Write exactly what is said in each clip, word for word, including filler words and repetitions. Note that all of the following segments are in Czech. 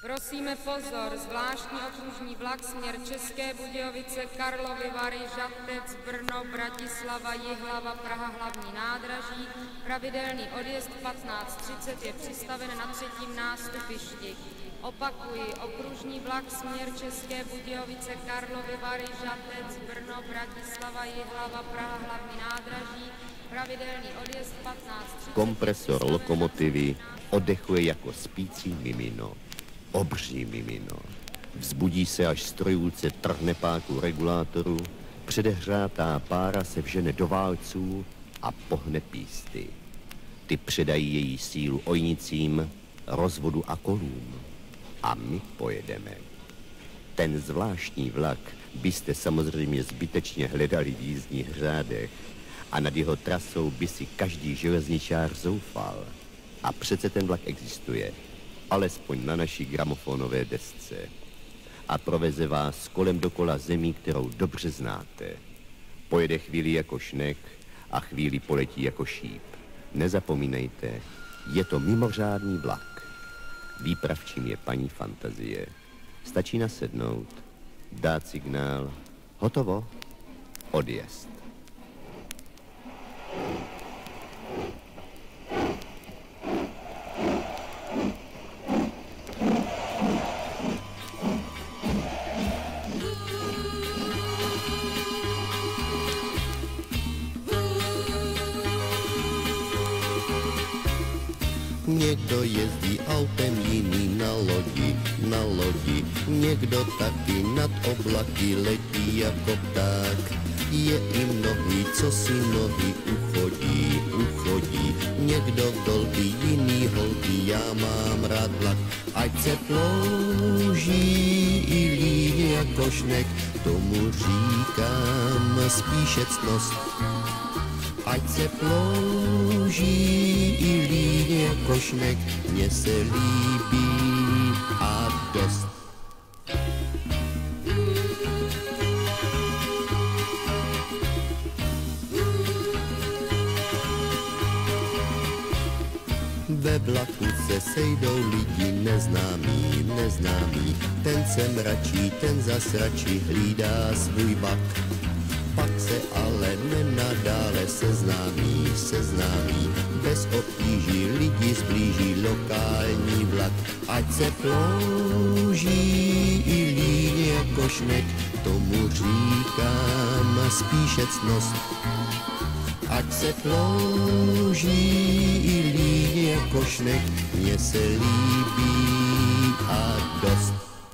Prosíme pozor, zvláštní okružní vlak směr České Budějovice, Karlovy Vary, Žatec, Brno, Bratislava, Jihlava, Praha hlavní nádraží. Pravidelný odjezd patnáct třicet je přistaven na třetím nástupišti. Opakuji, okružní vlak směr České Budějovice, Karlovy Vary, Žatec, Brno, Bratislava, Jihlava, Praha hlavní nádraží. Pravidelný odjezd patnáct třicet. Kompresor lokomotivy oddechuje jako spící mimino. Obří mimino. Vzbudí se, až strojůlce trhne páku regulátoru, předehřátá pára se vžene do válců a pohne písty. Ty předají její sílu ojnicím, rozvodu a kolům. A my pojedeme. Ten zvláštní vlak byste samozřejmě zbytečně hledali v jízdních řádech a nad jeho trasou by si každý železničář zoufal. A přece ten vlak existuje. Alespoň na naší gramofonové desce. A proveze vás kolem dokola zemí, kterou dobře znáte. Pojede chvíli jako šnek a chvíli poletí jako šíp. Nezapomínejte, je to mimořádný vlak. Výpravčím je paní Fantazie. Stačí nasednout, dát signál, hotovo, odjezd. Někdo jezdí autem, jiný na lodi, na lodi. Někdo taky nad oblaky letí jako pták. Je i mnohý, co si nohy uchodí, uchodí. Někdo v dolby, jiný holky, já mám rád vlak. Ať se plouží i líně jako šnek, tomu říkám spíše ctnost. Ať se plouží i líně jako šnek, mně se líbí a dost. Ve vlaku se sejdou lidi neznámí, neznámí. Ten se mračí, ten zas radši hlídá svůj bak. Pak se ale nenadále seznámí, seznámí. Bez obtíží lidi zblíží lokální vlak. Ať se plouží i líně jako šnek, tomu říkám spíše ctnost. Ať se plouží i líně jako šnek, mně se líbí a dost.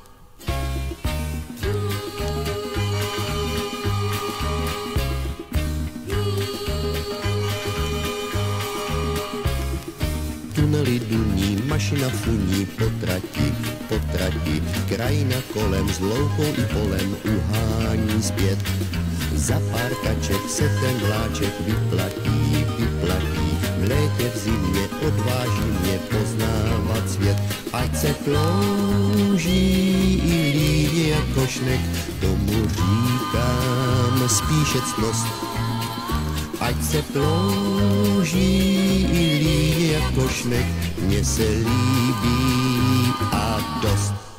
Tunely duní, mašina funí po trati, po trati. Krajina kolem s loukou i polem uhání zpět. Za pár kaček se ten vláček vyplatí, vyplatí. V létě, v zimě odváží mě poznávat svět. Ať se plouží i líně jako šnek, tomu říkám spíše ctnost. Ať se plouží i líně jako šnek, mně se líbí a dost.